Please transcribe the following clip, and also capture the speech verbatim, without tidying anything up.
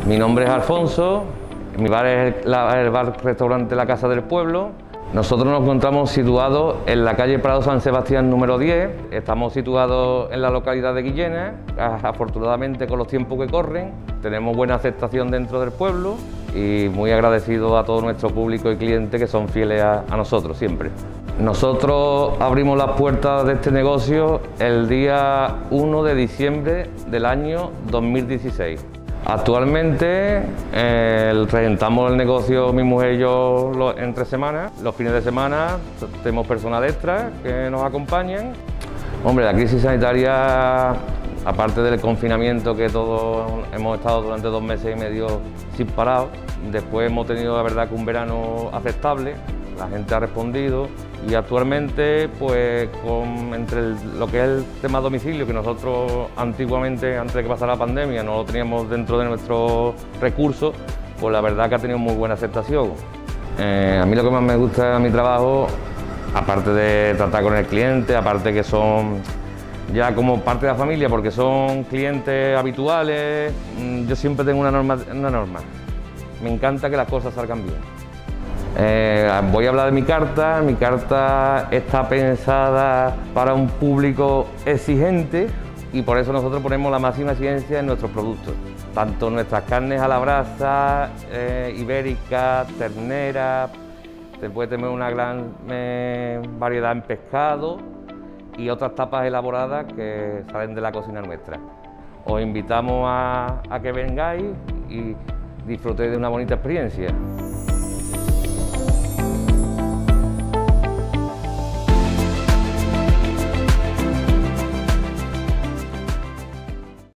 Mi nombre es Alfonso, mi bar es el, la, el bar-restaurante La Casa del Pueblo. Nosotros nos encontramos situados en la calle Prado San Sebastián número diez. Estamos situados en la localidad de Guillena. Afortunadamente, con los tiempos que corren, tenemos buena aceptación dentro del pueblo y muy agradecidos a todo nuestro público y clientes que son fieles a, a nosotros siempre. Nosotros abrimos las puertas de este negocio el día uno de diciembre del año dos mil dieciséis. Actualmente eh, regentamos el negocio mi mujer y yo lo, entre semanas. Los fines de semana tenemos personal extra que nos acompañan. Hombre, la crisis sanitaria, aparte del confinamiento que todos hemos estado durante dos meses y medio sin parar, después hemos tenido la verdad que un verano aceptable, la gente ha respondido y actualmente pues con, entre el, lo que es el tema domicilio, que nosotros antiguamente, antes de que pasara la pandemia, no lo teníamos dentro de nuestros recursos, pues la verdad que ha tenido muy buena aceptación. Eh, a mí lo que más me gusta de mi trabajo, aparte de tratar con el cliente, aparte que son ya como parte de la familia, porque son clientes habituales, yo siempre tengo una norma, una norma. Me encanta que las cosas salgan bien. Eh, voy a hablar de mi carta. Mi carta está pensada para un público exigente y por eso nosotros ponemos la máxima exigencia en nuestros productos. Tanto nuestras carnes a la brasa, eh, ibérica, ternera, se puede tener una gran eh, variedad en pescado y otras tapas elaboradas que salen de la cocina nuestra. Os invitamos a, a que vengáis y disfrutéis de una bonita experiencia.